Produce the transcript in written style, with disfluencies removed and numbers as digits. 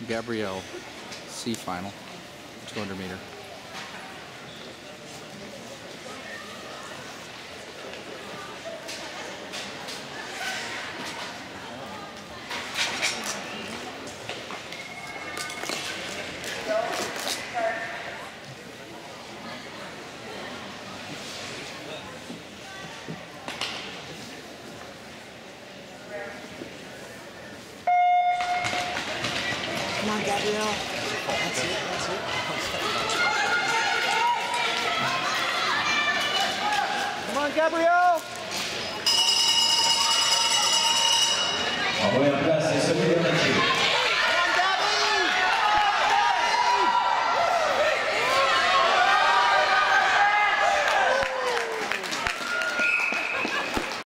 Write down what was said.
Gabrielle C final, 200 meter. Come on, Gabrielle. That's it, that's it. Come on, Gabrielle.